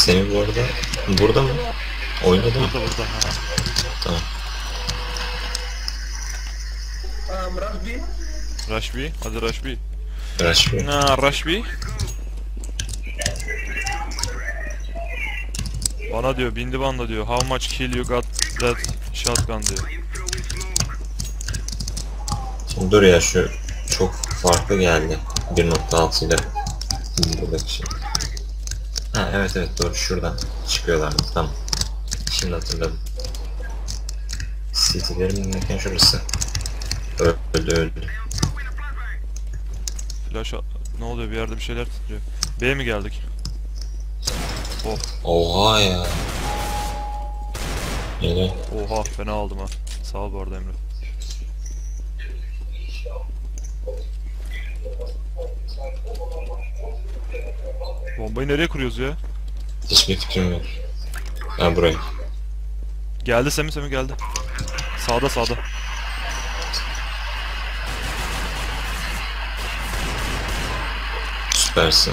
Senin bu arada burada mı? Oyunda değil mi? Burada. Ha. Tamam. Rush B. Hadi Rush B. Rush bir. Rush B. Bana diyor, bindi banda diyor. How much kill you got that shotgun diyor. Şimdi dur ya, şu çok farklı geldi. 1.6 ile buradaki şey. Ha evet doğru, şuradan çıkıyorlardı, tamam. Şimdi hatırladım. City'lerin mekan şurası. Öldü. Flash ne oluyor, bir yerde bir şeyler titriyor. B'ye mi geldik? Oh. Oha ya. Yine. Oha, fena aldım ha. Sağ ol bu arada Emre. Bombayı nereye kuruyoruz ya? Hiçbir fikrim yok. Ha buraya. Geldi Semih geldi. Sağda. Süpersin.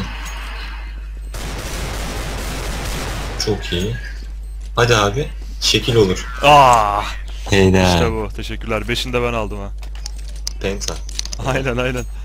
Çok iyi. Hadi abi. Şekil olur. Ah! Heyda. İşte bu. Teşekkürler. 5'ini de ben aldım ha. Penta. Aynen.